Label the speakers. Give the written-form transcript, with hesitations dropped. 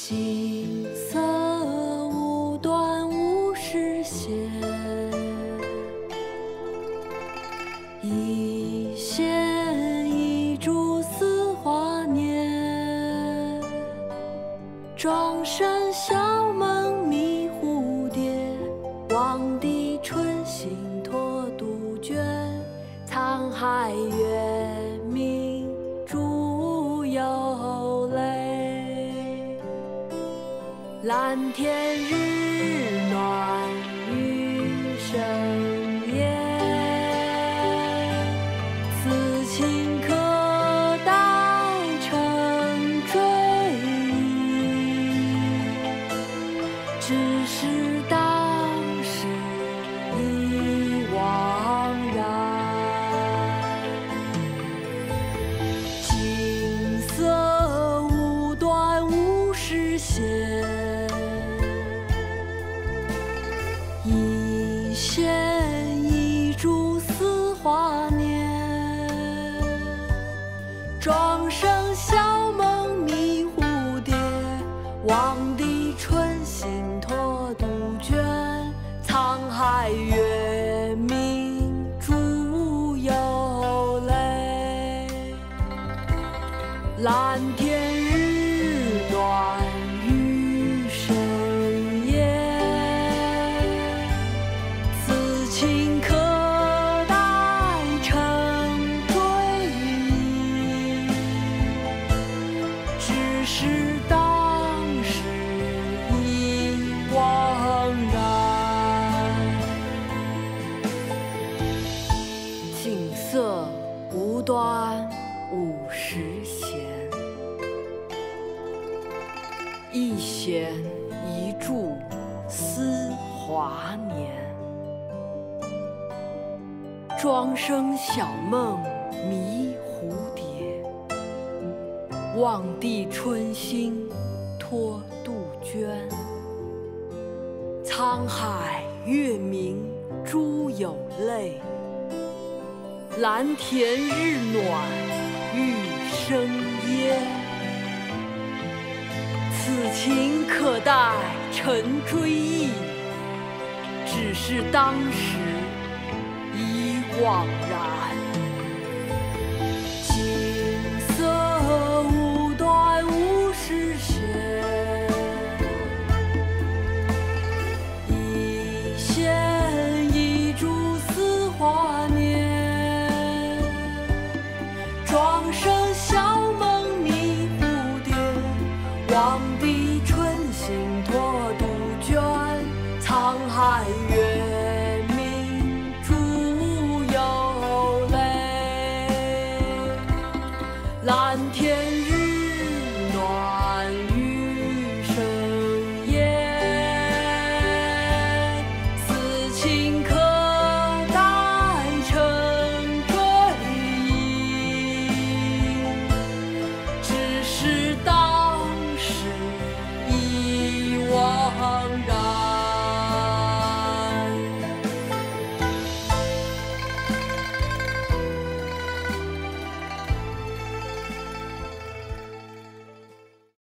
Speaker 1: 锦瑟无端无实现，一线一株似华年。庄山小梦迷蝴蝶，望帝春心托杜鹃。沧海月明珠有泪，蓝天日暖玉生烟。此情可待成追忆，只是当时已惘然。锦瑟无端无实现，一线一株似华年。庄生晓梦迷蝴蝶，望帝春心托杜鹃。沧海月明珠有泪，蓝天日暖玉生烟。此情可待成追忆，只是当时已惘然。锦瑟无端五十弦，一弦一柱思华年。庄生晓梦迷蝴蝶，望帝春心托杜鹃。沧海月明珠有泪，蓝田日暖玉生烟。此情可待成追忆，只是当时已惘然。